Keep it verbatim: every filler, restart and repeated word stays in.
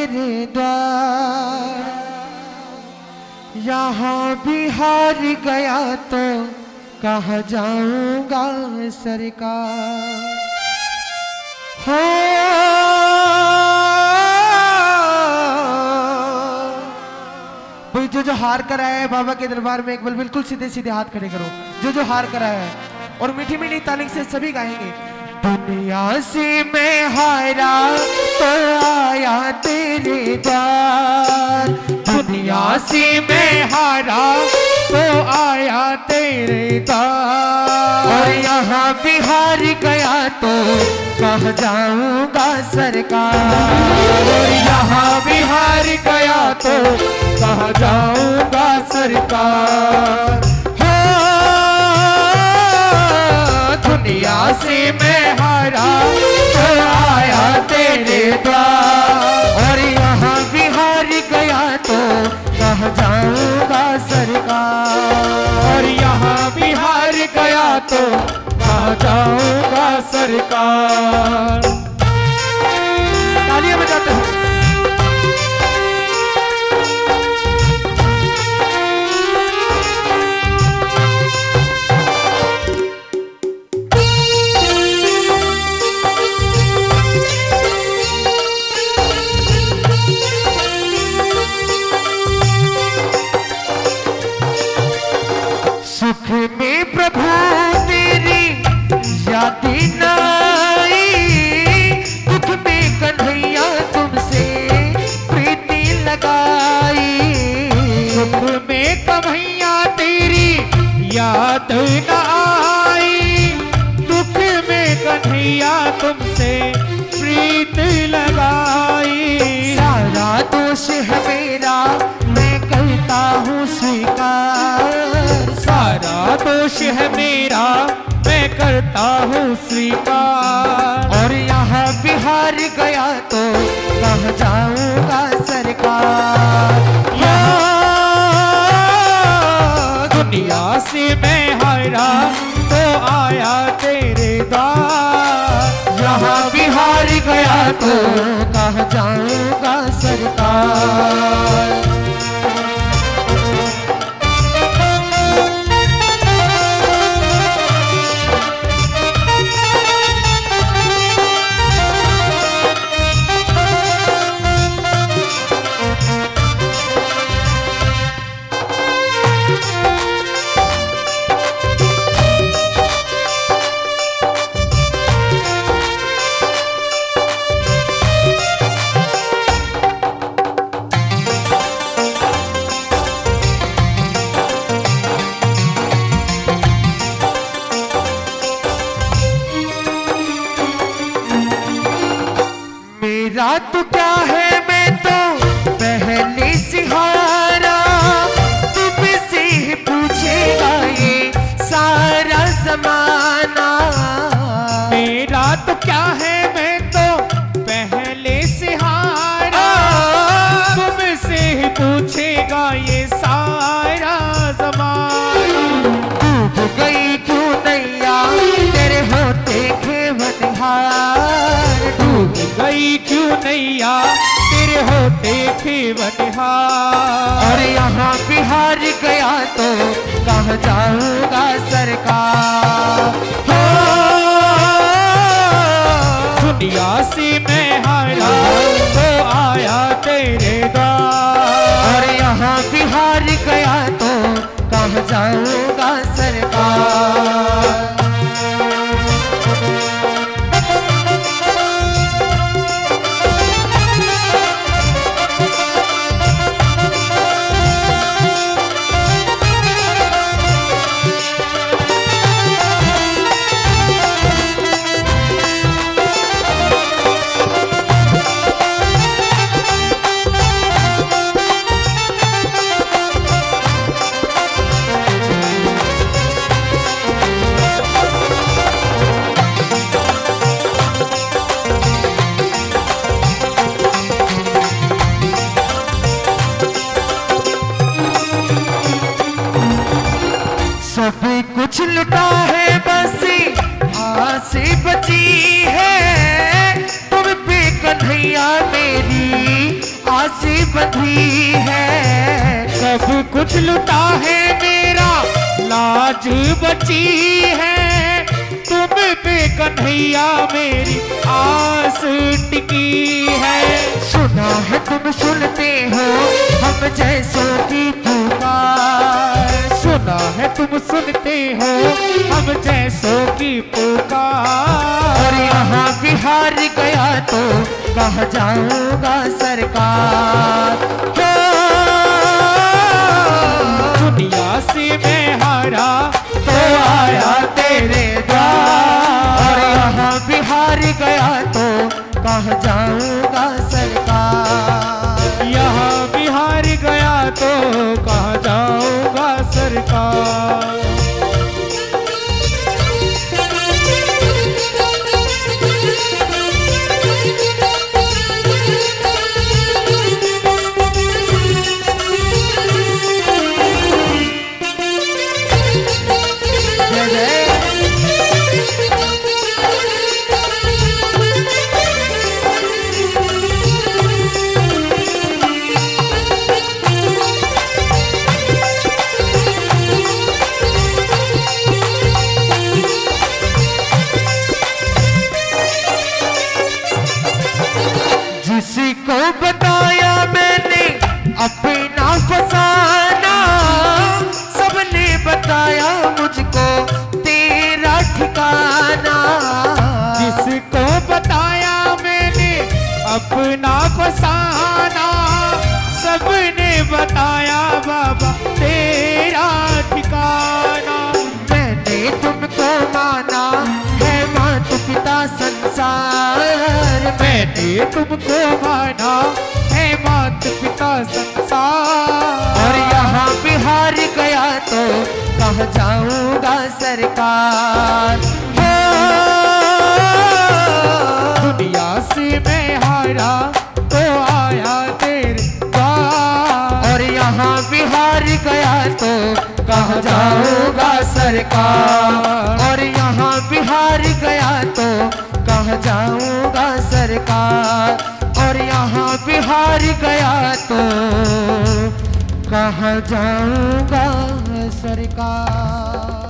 तेरे द्वार, यहाँ भी हार गया तो कहाँ जाऊंगा सरकार। हो जो जो हार कर आया है बाबा के दरबार में, एक बार बिल्कुल सीधे सीधे हाथ खड़े करो। जो जो हार कर आया है और मीठी मीठी ताली से सभी गाएंगे। दुनिया से मैं हारा तो आया तेरे द्वार, दुनिया से मैं हारा तो आया तेरे द्वार, और यहाँ भी हार गया तो कहाँ जाऊंगा सरकार, और यहाँ भी हार गया तो कहाँ जाऊंगा सरकार। दुनिया से मैं हारा तो आया तेरे द्वार, और यहाँ भी हार गया तो कहाँ जाऊंगा सरकार, और यहाँ भी हार गया तो कहाँ जाऊंगा सरकार। तालियां बजाते हैं। सुख में प्रभु तेरी याद न आई, दुख में कन्हैया तुमसे प्रीति लगाई, सुख में कन्हैया तेरी याद न आई, दुख में कन्हैया तुमसे प्रीति लगाई। सारा दोष है मेरा मैं करता हूँ स्वीकार, सारा दोष है मेरा मैं करता हूँ स्वीकार, और यहाँ बिहार गया तो कहाँ जाऊंगा सरकार। दुनिया से मैं हारा तो आया तेरे द्वार, यहाँ बिहार गया तो कहाँ जाऊंगा सरकार। मेरा तो क्या है मैं तो पहले से हारा, तुमसे ही पूछेगा ये सारा जमाना। मेरा तो क्या है मैं तो पहले से हारा, तुमसे ही पूछेगा ये सारा जमाना। डूब गई क्यों नैया तेरे होते खेवनहार, डूब गई क्यों नैया तेरे होते खेवनहार, और यहाँ बिहार गया तो कहाँ जाऊंगा सरकार। हो दुनिया से मैं हारा तो आया तेरे द्वार, और यहाँ बिहार गया तो कहाँ जाऊंगा सरकार। सी बंधी है, सब कुछ लुटा है मेरा लाज बची है, तुम पे कन्हैया मेरी आस टिकी है। सुना है तुम सुनते हो हम जैसों की पुकार, सुना है तुम सुनते हो हम जैसों की पुकार, और यहाँ बिहार गया तो कहाँ जाऊंगा सरकार। दुनिया से मैं हारा तो आया तेरे द्वार, और यहाँ बिहार गया तो कहाँ जाऊंगा सरकार। यहाँ बिहार गया तो कहाँ जाऊंगा सरकार। जिसको बताया मैंने अपना फसाना, सबने बताया मुझको तेरा ठिकाना। जिसको बताया मैंने अपना फसाना, सबने बताया बाबा तेरा ठिकाना। मैंने तुमको माना है माता पिता संसार, मैंने तुमको माना है माता पिता संसार, और यहाँ बिहार गया तो कहाँ जाऊंगा सरकार। दुनिया से मैं हारा तो आया तेरे द्वार, और यहाँ बिहार गया तो कहाँ जाऊंगा सरकार। और यहाँ बिहार गया तो कहाँ जाऊंगा सरकार। और यहाँ बिहार गया तो कहाँ जाऊंगा सरकार।